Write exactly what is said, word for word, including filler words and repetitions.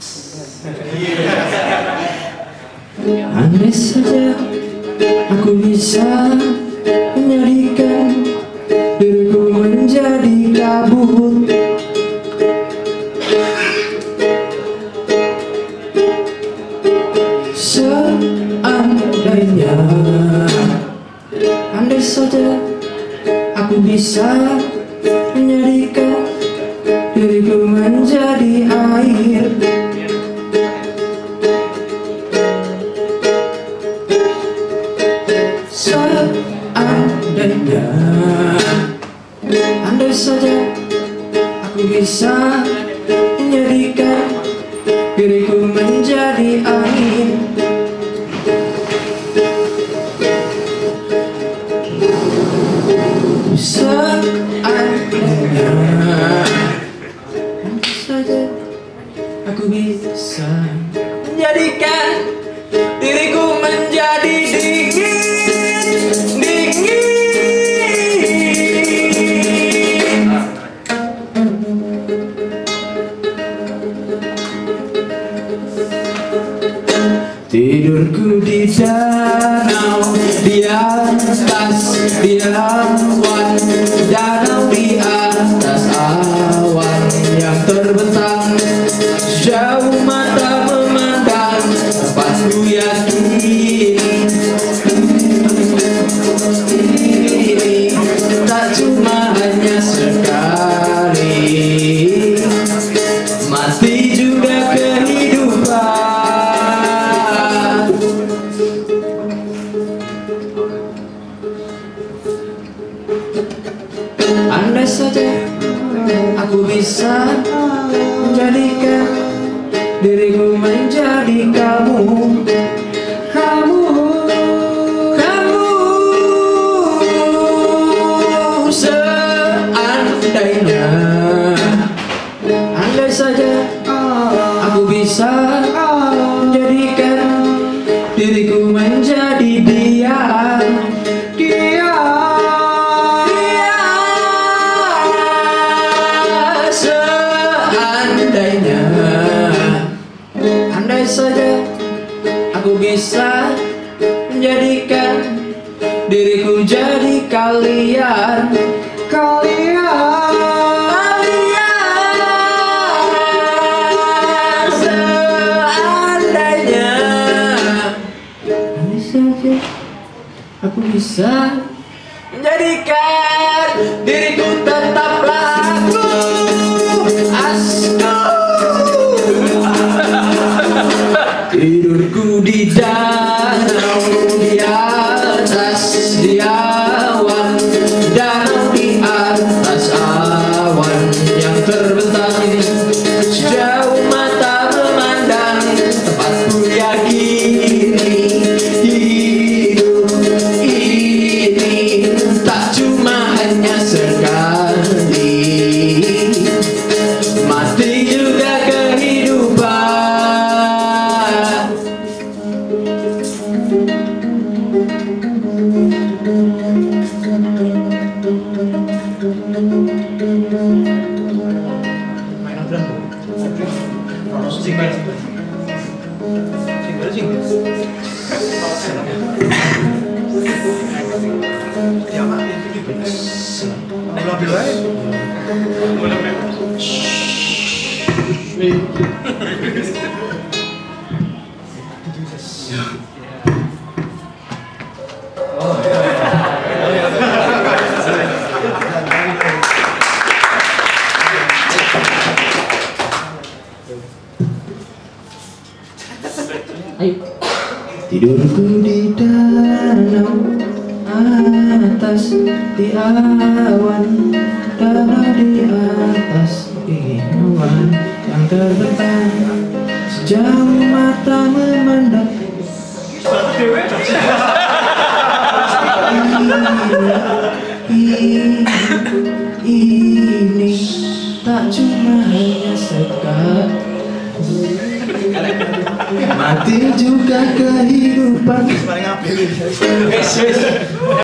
Andai saja aku bisa menjadikan diriku menjadi kabut, seandainya, andai saja aku bisa menjadikan diriku menjadi air, seandainya, andai saja aku bisa menjadikan diriku menjadi air, seandainya, andai saja aku bisa menjadikan diriku menjadi dingin, dingin. Tidurku di danau, di atas, di awan, danau di atas awan yang terbentang, jauh mata memandang tempatku yakini ini tak cuma hanya sekali, mati juga kehidupan. Andai saja aku bisa menjadikan diriku menjadi kamu, kamu, kamu, seandainya, andai saja aku bisa menjadikan diriku menjadi dia, dia. Andai saja aku bisa menjadikan diriku jadi kalian, kalian, kalian. Seandainya, andai saja aku bisa menjadikan diriku tetaplah aku, asku. Tidurku di danau, di atas, di awan, danau di atas awan yang terbentang ini, sejauh mata memandang tempatku yakini hidup ini tak cuma hanya sekali, mati juga kehidupan. Tidurku di danau, atas di awan, danau di atas awan yang terbentang, sejauh mata memandang. Ini, ini tak cuma hanya sekali, mati juga kehidupan.